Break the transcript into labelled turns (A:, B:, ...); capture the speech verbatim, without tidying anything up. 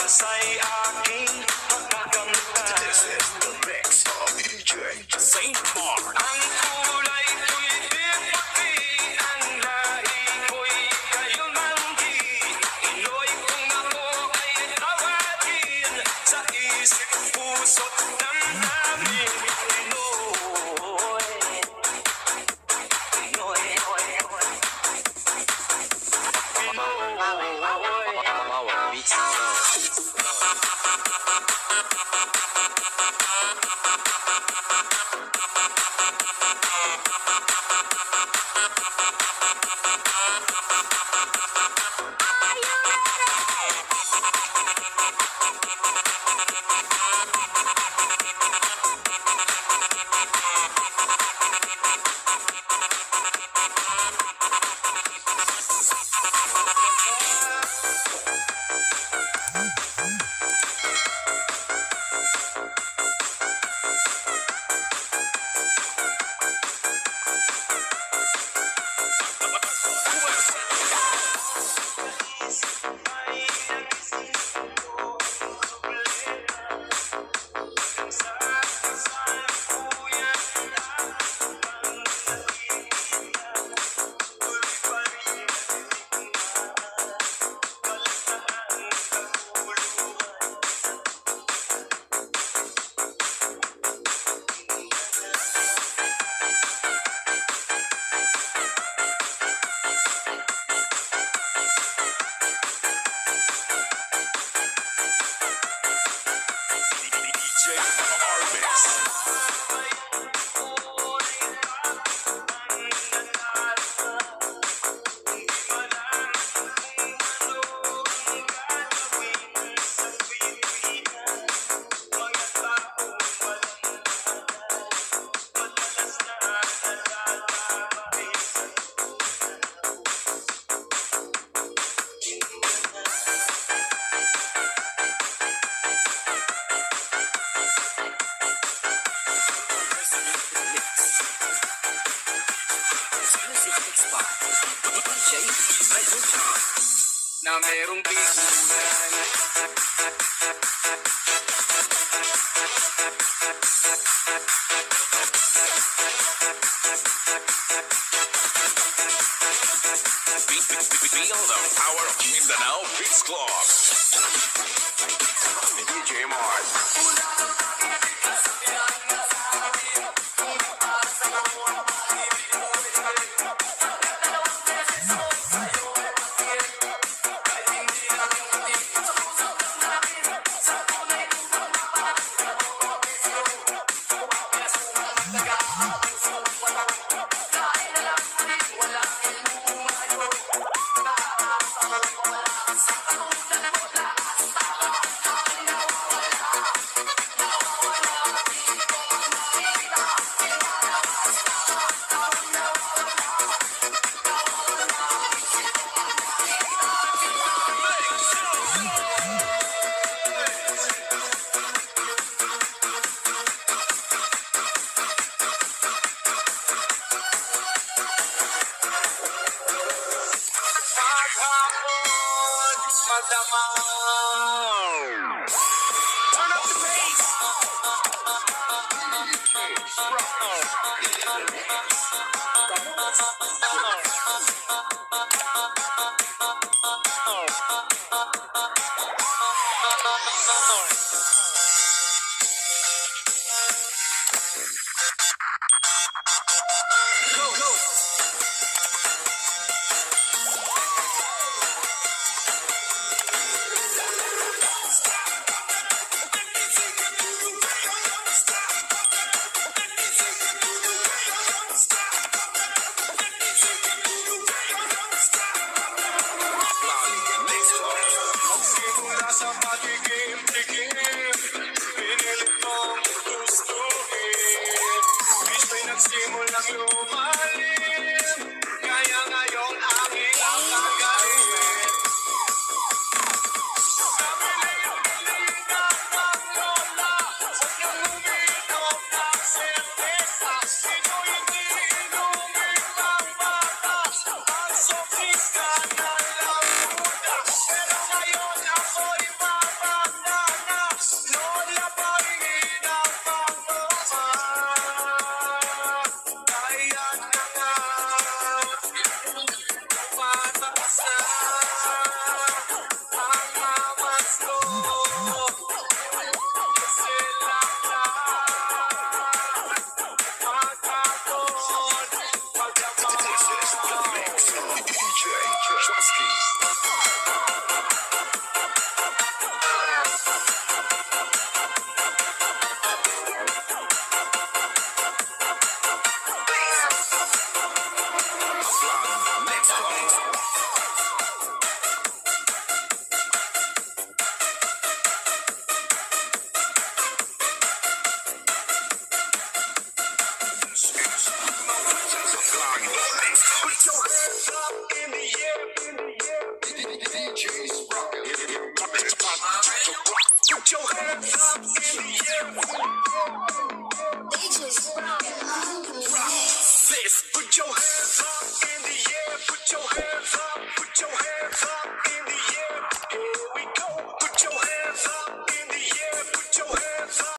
A: Pasa'y aking pagkakamtan. This is the mix of D J Saint Mark. Ang kulay ko'y puti, ang lahi ko'y kayumanggi. Iloy kung ako ay tawagin, sa isip, puso't damdamin. Pinoy, Pinoy, Pinoy, na merong bigunan. Feel the power of Mindanao Beats Club. D J Mars. Turn up the bass. Go, go. Sa patikim-tikim, pinilit kong gustuhin. Gusto'y nagsimulang lumalim, kaya ngayon aking ang kagahin. Nabiling-biling ka ng lola, huwag niyong uminom ng serpesa. Sino'y hindi inumin ng batas, ang sofista na lang muna. Pero ngayon ako'y mama. Put your hands up in the air.